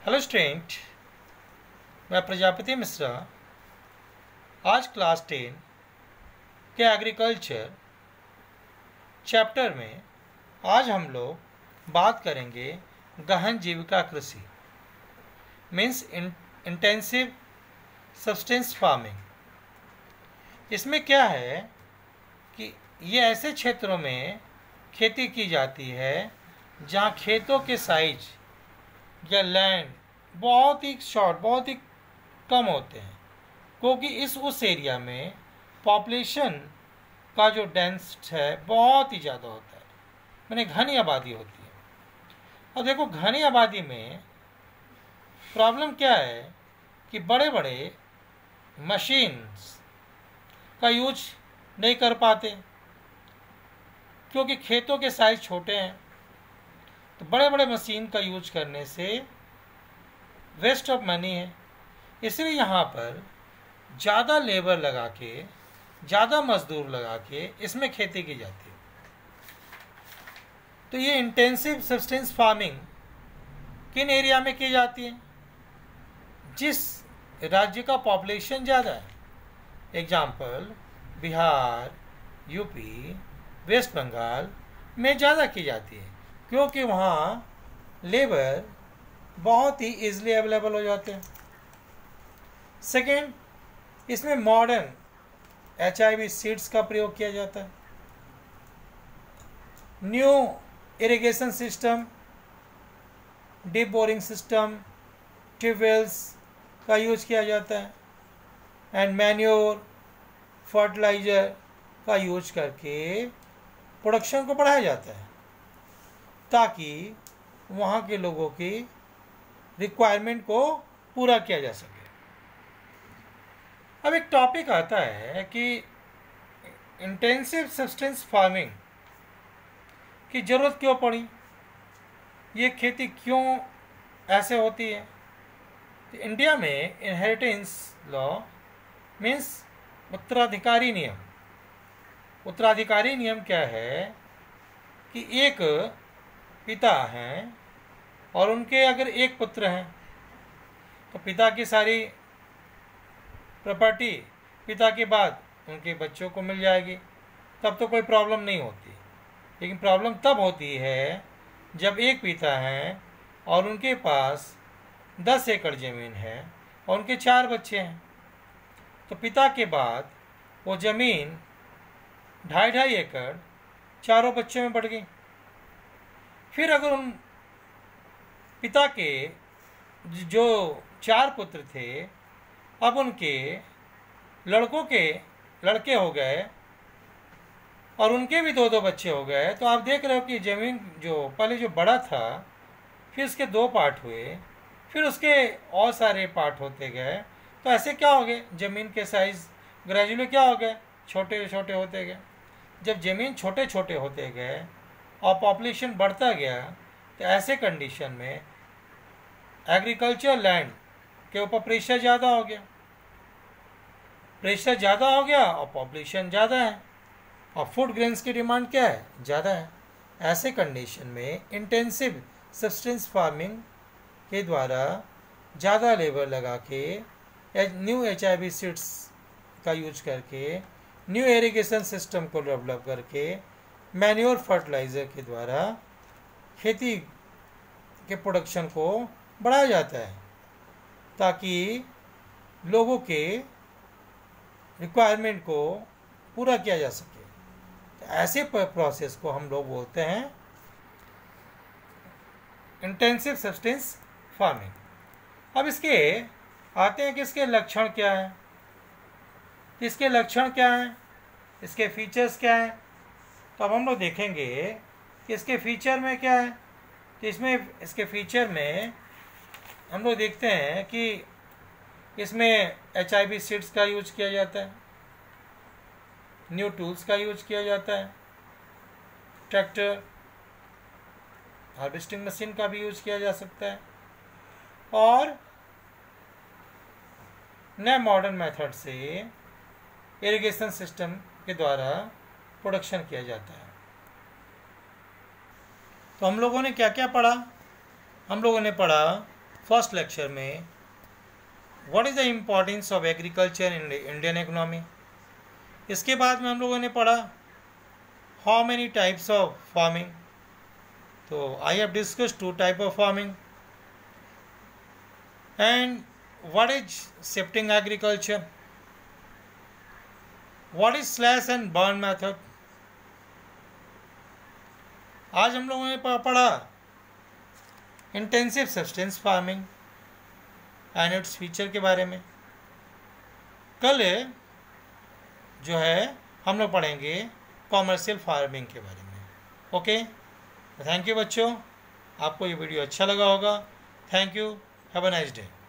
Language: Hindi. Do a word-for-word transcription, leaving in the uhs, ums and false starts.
हेलो स्टूडेंट, मैं प्रजापति मिश्रा। आज क्लास टेन के एग्रीकल्चर चैप्टर में आज हम लोग बात करेंगे गहन जीविका कृषि मीन्स इंटेंसिव सब्सटेंस फार्मिंग। इसमें क्या है कि ये ऐसे क्षेत्रों में खेती की जाती है जहाँ खेतों के साइज या लैंड बहुत ही शॉर्ट बहुत ही कम होते हैं, क्योंकि इस उस एरिया में पॉपुलेशन का जो डेंस है बहुत ही ज़्यादा होता है, मैंने घनी आबादी होती है। अब देखो, घनी आबादी में प्रॉब्लम क्या है कि बड़े बड़े मशीन्स का यूज नहीं कर पाते, क्योंकि खेतों के साइज छोटे हैं। तो बड़े बड़े मशीन का यूज करने से वेस्ट ऑफ मनी है, इसलिए यहाँ पर ज़्यादा लेबर लगा के, ज़्यादा मजदूर लगा के इसमें खेती की जाती है। तो ये इंटेंसिव सब्सटेंस फार्मिंग किन एरिया में की जाती है? जिस राज्य का पॉपुलेशन ज़्यादा है, एग्जाम्पल बिहार, यूपी, वेस्ट बंगाल में ज़्यादा की जाती है, क्योंकि वहाँ लेबर बहुत ही ईजिली अवेलेबल हो जाते हैं। सेकेंड, इसमें modern H I V seeds का प्रयोग किया जाता है। New irrigation system, deep boring system, tubewells का यूज किया जाता है एंड मैन्योर फर्टिलाइजर का यूज करके प्रोडक्शन को बढ़ाया जाता है, ताकि वहाँ के लोगों की रिक्वायरमेंट को पूरा किया जा सके। अब एक टॉपिक आता है कि इंटेंसिव सब्सटेंस फार्मिंग की ज़रूरत क्यों पड़ी, ये खेती क्यों ऐसे होती है। तो इंडिया में इनहेरिटेंस लॉ मीन्स उत्तराधिकारी नियम। उत्तराधिकारी नियम क्या है कि एक पिता हैं और उनके अगर एक पुत्र हैं तो पिता की सारी प्रॉपर्टी पिता के बाद उनके बच्चों को मिल जाएगी, तब तो कोई प्रॉब्लम नहीं होती। लेकिन प्रॉब्लम तब होती है जब एक पिता हैं और उनके पास दस एकड़ ज़मीन है और उनके चार बच्चे हैं। तो पिता के बाद वो ज़मीन ढाई ढाई एकड़ चारों बच्चों में बढ़ गई। फिर अगर उन पिता के जो चार पुत्र थे, अब उनके लड़कों के लड़के हो गए और उनके भी दो दो बच्चे हो गए, तो आप देख रहे हो कि ज़मीन जो पहले जो बड़ा था, फिर उसके दो पार्ट हुए, फिर उसके और सारे पार्ट होते गए। तो ऐसे क्या हो गए, ज़मीन के साइज़ ग्रेजुअली क्या हो गए, छोटे छोटे होते गए। जब ज़मीन छोटे छोटे होते गए और पॉपुलेशन बढ़ता गया, तो ऐसे कंडीशन में एग्रीकल्चर लैंड के ऊपर प्रेशर ज़्यादा हो गया। प्रेशर ज़्यादा हो गया और पॉपुलेशन ज़्यादा है और फूड ग्रेन्स की डिमांड क्या है, ज़्यादा है। ऐसे कंडीशन में इंटेंसिव सब्सटेंस फार्मिंग के द्वारा ज़्यादा लेबर लगा के, new H I V seeds का यूज करके, न्यू इरिगेशन सिस्टम को डेवलप करके, मैन्योर फर्टिलाइज़र के द्वारा खेती के प्रोडक्शन को बढ़ाया जाता है, ताकि लोगों के रिक्वायरमेंट को पूरा किया जा सके। तो ऐसे प्रोसेस को हम लोग बोलते हैं इंटेंसिव सब्सटेंस फार्मिंग। अब इसके आते हैं कि इसके लक्षण क्या हैं। इसके लक्षण क्या हैं, इसके फीचर्स क्या हैं। तो अब हम लोग देखेंगे कि इसके फीचर में क्या है। तो इसमें इसके फीचर में हम लोग देखते हैं कि इसमें एच आई वी सीड्स का यूज किया जाता है, न्यू टूल्स का यूज किया जाता है, ट्रैक्टर, हार्वेस्टिंग मशीन का भी यूज किया जा सकता है, और नए मॉडर्न मेथड से इरिगेशन सिस्टम के द्वारा प्रोडक्शन किया जाता है। तो हम लोगों ने क्या क्या पढ़ा? हम लोगों ने पढ़ा फर्स्ट लेक्चर में what is the importance of agriculture in Indian economy. इसके बाद में हम लोगों ने पढ़ा how many types of farming. तो I have discuss two type of farming and what is shifting agriculture, what is slash and burn method. आज हम लोगों ने पढ़ा intensive substance farming and its feature के बारे में। कल जो है हम लोग पढ़ेंगे कॉमर्शियल फार्मिंग के बारे में। ओके, थैंक यू बच्चों, आपको ये वीडियो अच्छा लगा होगा। Thank you, have a nice day.